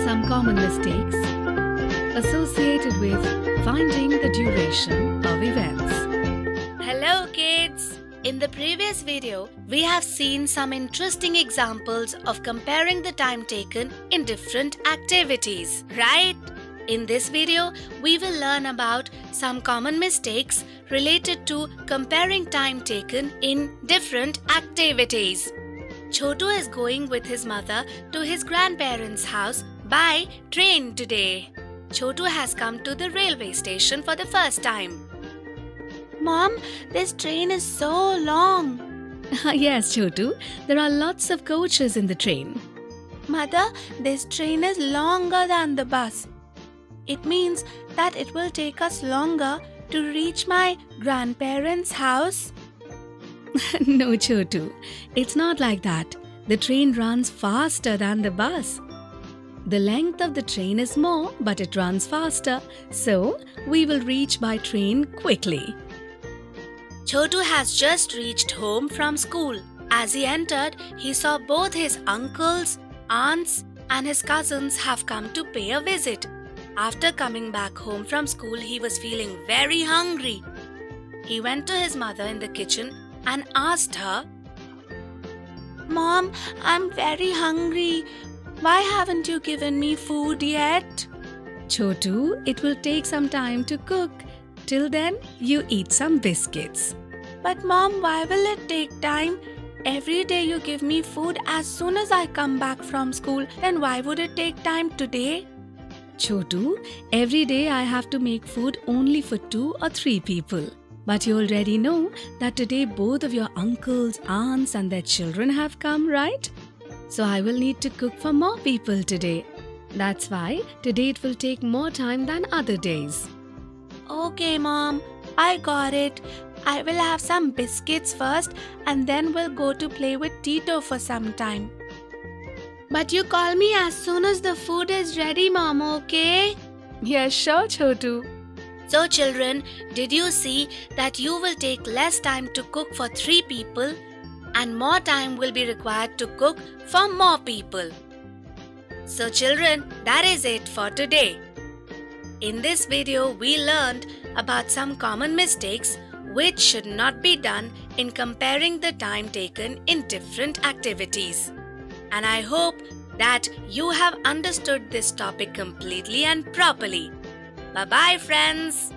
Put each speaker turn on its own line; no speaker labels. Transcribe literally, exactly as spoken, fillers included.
some common mistakes associated with finding the duration of events.
Hello kids! In the previous video, we have seen some interesting examples of comparing the time taken in different activities, right? In this video, we will learn about some common mistakes related to comparing time taken in different activities. Chotu is going with his mother to his grandparents' house by train today. Chotu has come to the railway station for the first time. Mom, this train is so long.
Yes, Chotu, there are lots of coaches in the train.
Mother, this train is longer than the bus. It means that it will take us longer to reach my grandparents' house.
No, Chotu, it's not like that. The train runs faster than the bus. The length of the train is more, but it runs faster, so we will reach by train quickly.
Chotu has just reached home from school. As he entered, he saw both his uncles, aunts, and his cousins have come to pay a visit. After coming back home from school, he was feeling very hungry. He went to his mother in the kitchen and asked her, "Mom, I'm very hungry. Why haven't you given me food yet?"
Chotu, it will take some time to cook. Till then, you eat some biscuits.
But Mom, why will it take time? Every day you give me food as soon as I come back from school. Then why would it take time today?
Chotu, every day I have to make food only for two or three people. But you already know that today both of your uncles, aunts and their children have come, right? So I will need to cook for more people today. That's why today it will take more time than other days.
Okay, Mom. I got it. I will have some biscuits first and then we'll go to play with Tito for some time. But you call me as soon as the food is ready, Mom, okay?
Yes, sure, Chotu.
So children, did you see that you will take less time to cook for three people and more time will be required to cook for more people? So children, that is it for today. In this video, we learned about some common mistakes which should not be done in comparing the time taken in different activities. And I hope that you have understood this topic completely and properly. Bye-bye, friends.